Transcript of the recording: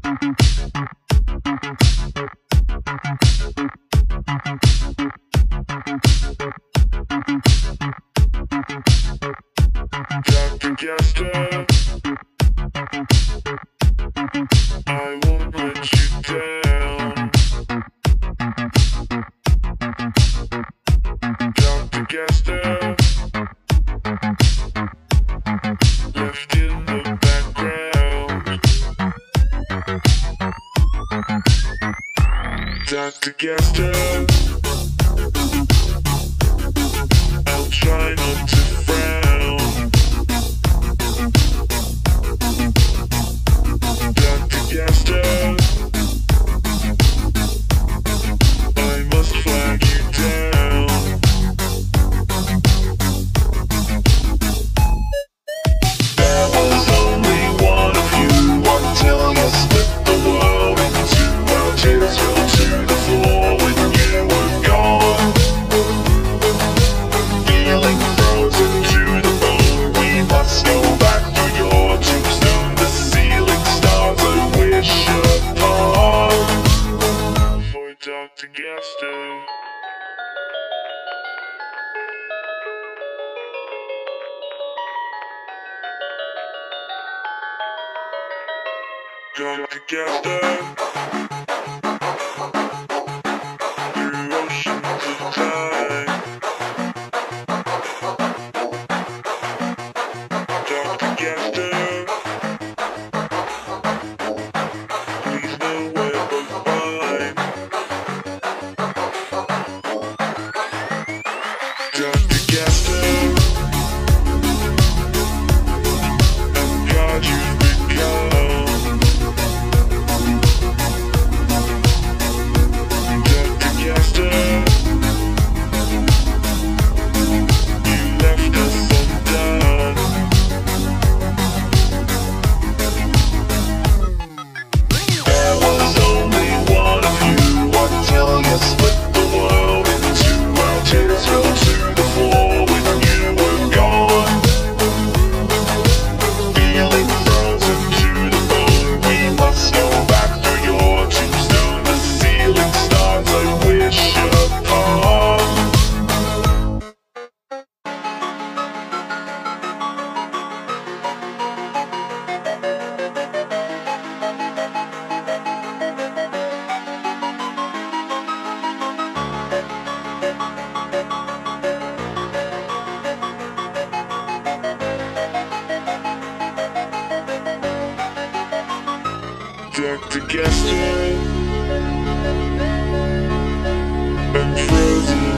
Dr.Gaster, I won't let you down. Dr.Gaster, left in the background. Dr.Gaster, I'll try not to frown. Dr.Gaster, I must flag you down. There was only one of you until you split the world in two. Our tears fell to the floor when you were gone. Feeling frozen to the bone, we must go back to your tombstone. The ceiling stars I wish upon for Dr.Gaster. Dr.Gaster, through oceans of time. Dr.Gaster, please know we're both fine. Dr.Gaster, I'm God you've become. Dr.Gaster, you left us undone. There was only one of you until you split the world in two. Our tears fell to the floor when you were gone. Feeling frozen to the bone, we must go back to your tombstone. The ceiling stars I wish upon. Dr.Gaster, I'm frozen